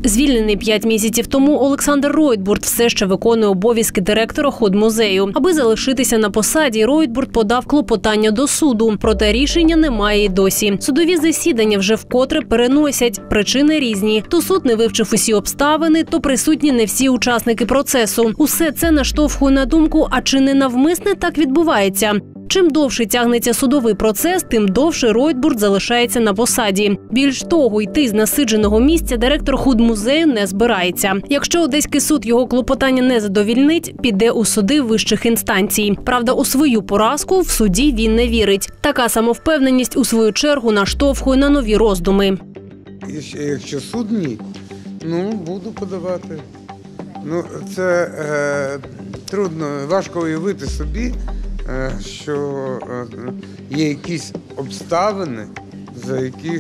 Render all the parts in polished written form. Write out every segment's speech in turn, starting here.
Звільнений 5 місяців тому Олександр Ройтбурд все ще виконує обов'язки директора худмузею. Аби залишитися на посаді, Ройтбурд подав клопотання до суду. Проте рішення немає і досі. Судові засідання вже вкотре переносять. Причини різні. То суд не вивчив усі обставини, то присутні не всі учасники процесу. Усе це наштовхує на думку, а чи не навмисне так відбувається? Чим довше тягнеться судовий процес, тим довше Ройтбурд залишається на посаді. Більш того, йти з насидженого місця директор худмузею не збирається. Якщо Одеський суд його клопотання не задовільнить, піде у суди вищих інстанцій. Правда, у свою поразку в суді він не вірить. Така самовпевненість у свою чергу наштовхує на нові роздуми. Якщо суд ні, буду подавати. Це трудно, важко уявити собі, що є якісь обставини, за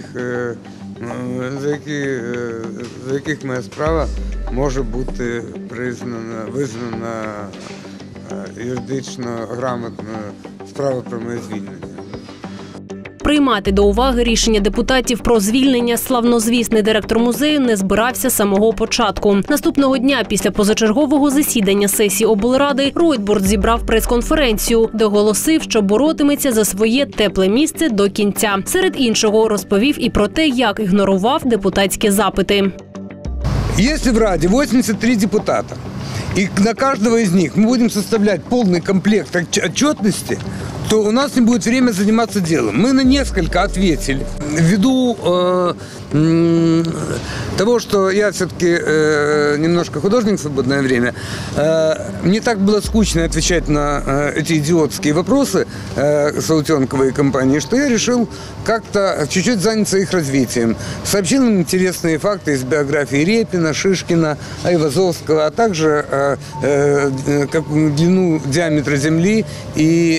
яких моя справа може бути визнана юридично грамотною справою про моє звільнення. Приймати до уваги рішення депутатів про звільнення славнозвісний директор музею не збирався з самого початку. Наступного дня після позачергового засідання сесії облради Ройтбурд зібрав прес-конференцію, де оголосив, що боротиметься за своє тепле місце до кінця. Серед іншого розповів і про те, як ігнорував депутатські запити. Якщо в Раді 83 депутата, и на каждого из них мы будем составлять полный комплект отчетности, то у нас не будет времени заниматься делом. Мы на несколько ответили. Ввиду того, что я все-таки немножко художник в свободное время, мне так было скучно отвечать на эти идиотские вопросы Салтенковой компании, что я решил как-то чуть-чуть заняться их развитием. Сообщил им интересные факты из биографии Репина, Шишкина, Айвазовского, а также длину диаметра Земли и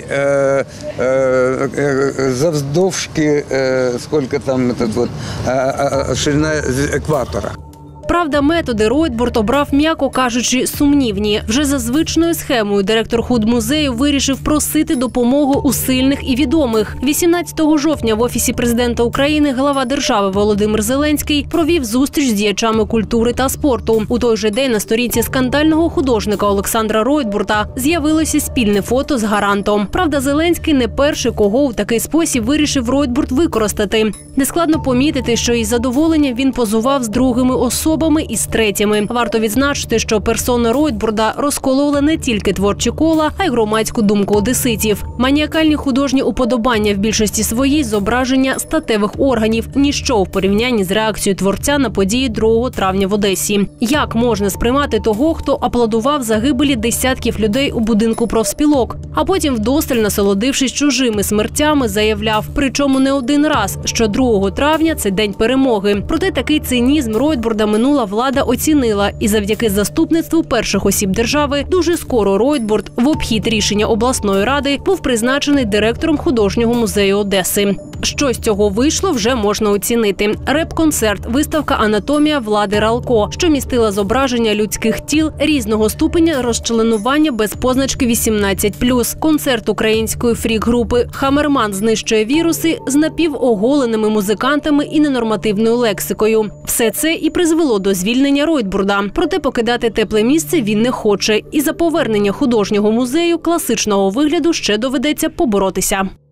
завдовжки, сколько там ширина екватора. Правда, методи Ройтбурд обрав, м'яко кажучи, сумнівні. Вже за звичною схемою директор худмузею вирішив просити допомогу у сильних і відомих. 18 жовтня в Офісі президента України глава держави Володимир Зеленський провів зустріч з діячами культури та спорту. У той же день на сторінці скандального художника Олександра Ройтбурда з'явилося спільне фото з гарантом. Правда, Зеленський не перший, кого у такий спосіб вирішив Ройтбурд використати. Нескладно помітити, що із задоволенням він позував з другими особами і з третіми. Варто відзначити, що персона Ройтбурда розколола не тільки творчі кола, а й громадську думку одеситів. Маніакальні художні уподобання в більшості своїй зображення статевих органів – ніщо в порівнянні з реакцією творця на події 2 травня в Одесі. Як можна сприймати того, хто аплодував загибелі десятків людей у будинку профспілок, а потім вдосталь, насолодившись чужими смертями, заявляв, причому не один раз, що 2 травня – це день перемоги. Проте такий цинізм Ройтбурда минула влада оцінила, і завдяки заступництву перших осіб держави дуже скоро Ройтбурд в обхід рішення обласної ради був призначений директором художнього музею Одеси. Що з цього вийшло, вже можна оцінити. Реп-концерт, виставка «Анатомія влади Ралко», що містила зображення людських тіл різного ступеня розчленування без позначки 18+. Концерт української фрік-групи «Хамерман знищує віруси» з напівоголеними музикантами і ненормативною лексикою. Все це і призвело до звільнення Ройтбурда. Проте покидати тепле місце він не хоче. І за повернення художнього музею класичного вигляду ще доведеться поборотися.